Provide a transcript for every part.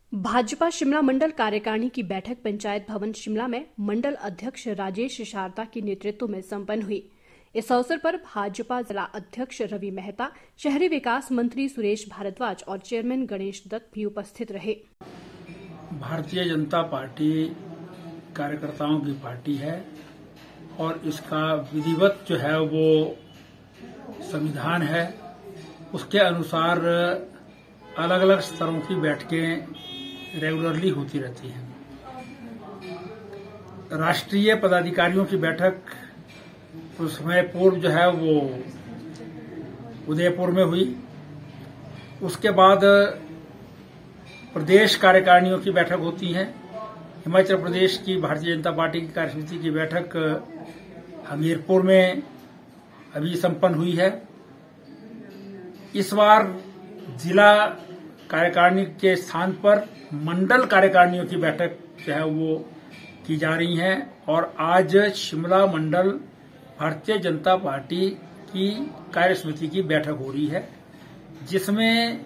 भाजपा शिमला मंडल कार्यकारिणी की बैठक पंचायत भवन शिमला में मंडल अध्यक्ष राजेश शारदा के नेतृत्व में संपन्न हुई। इस अवसर पर भाजपा जिला अध्यक्ष रवि मेहता, शहरी विकास मंत्री सुरेश भारद्वाज और चेयरमैन गणेश दत्त भी उपस्थित रहे। भारतीय जनता पार्टी कार्यकर्ताओं की पार्टी है और इसका विधिवत जो है वो संविधान है, उसके अनुसार अलग अलग स्तरों की बैठकें रेगुलरली होती रहती हैं। राष्ट्रीय पदाधिकारियों की बैठक उस समय पूर्व जो है वो उदयपुर में हुई। उसके बाद प्रदेश कार्यकारिणियों की बैठक होती है। हिमाचल प्रदेश की भारतीय जनता पार्टी की कार्यसमिति की बैठक हमीरपुर में अभी संपन्न हुई है। इस बार जिला कार्यकारिणी के स्थान पर मंडल कार्यकारिणियों की बैठक जो है वो की जा रही है और आज शिमला मंडल भारतीय जनता पार्टी की कार्यसमिति की बैठक हो रही है, जिसमें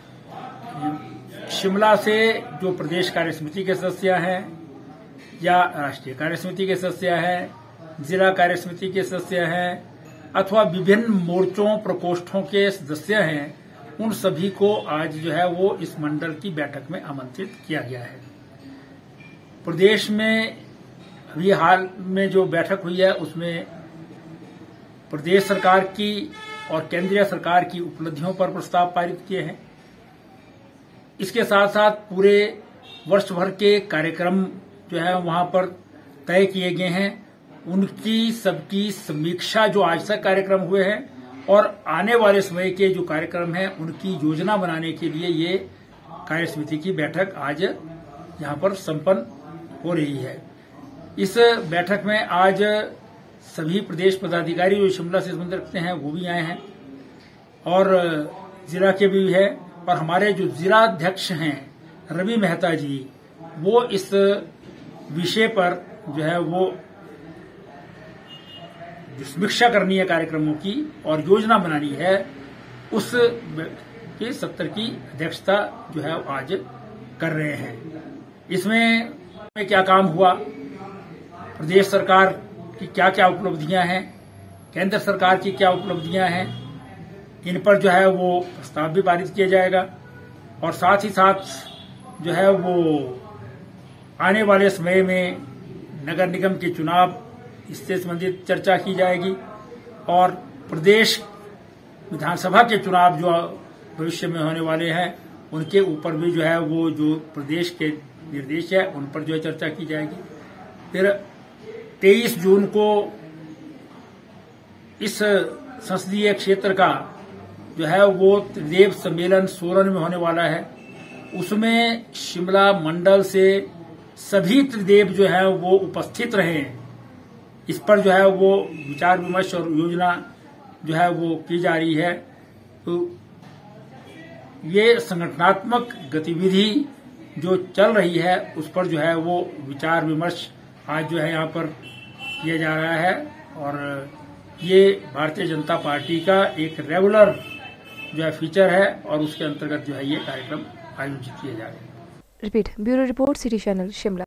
शिमला से जो प्रदेश कार्यसमिति के सदस्य हैं या राष्ट्रीय कार्यसमिति के सदस्य हैं, जिला कार्यसमिति के सदस्य हैं अथवा विभिन्न मोर्चों प्रकोष्ठों के सदस्य हैं, उन सभी को आज जो है वो इस मंडल की बैठक में आमंत्रित किया गया है। प्रदेश में अभी हाल में जो बैठक हुई है उसमें प्रदेश सरकार की और केंद्रीय सरकार की उपलब्धियों पर प्रस्ताव पारित किए हैं। इसके साथ साथ पूरे वर्ष भर के कार्यक्रम जो है वहां पर तय किए गए हैं। उनकी सबकी समीक्षा जो आज तक कार्यक्रम हुए हैं और आने वाले समय के जो कार्यक्रम हैं उनकी योजना बनाने के लिए ये कार्यसमिति की बैठक आज यहाँ पर संपन्न हो रही है। इस बैठक में आज सभी प्रदेश पदाधिकारी जो शिमला से संबंध रखते हैं वो भी आए हैं और जिला के भी है, और हमारे जो जिला अध्यक्ष हैं रवि मेहता जी, वो इस विषय पर जो है वो जो समीक्षा करनी है कार्यक्रमों की और योजना बनानी है, उस के सत्र की अध्यक्षता जो है आज कर रहे हैं। इसमें क्या काम हुआ, प्रदेश सरकार की क्या क्या उपलब्धियां हैं, केंद्र सरकार की क्या उपलब्धियां हैं, इन पर जो है वो प्रस्ताव भी पारित किया जाएगा और साथ ही साथ जो है वो आने वाले समय में नगर निगम के चुनाव इससे संबंधित चर्चा की जाएगी और प्रदेश विधानसभा के चुनाव जो भविष्य में होने वाले हैं उनके ऊपर भी जो है वो जो प्रदेश के निर्देश है उन पर जो है चर्चा की जाएगी। फिर 23 जून को इस संसदीय क्षेत्र का जो है वो त्रिदेव सम्मेलन सोलन में होने वाला है। उसमें शिमला मंडल से सभी त्रिदेव जो है वो उपस्थित रहे, इस पर जो है वो विचार विमर्श और योजना जो है वो की जा रही है। तो ये संगठनात्मक गतिविधि जो चल रही है उस पर जो है वो विचार विमर्श आज जो है यहाँ पर किया जा रहा है और ये भारतीय जनता पार्टी का एक रेगुलर जो है फीचर है और उसके अंतर्गत जो है ये कार्यक्रम आयोजित किए जा रहे हैं। Repeat bureau report, city channel Shimla.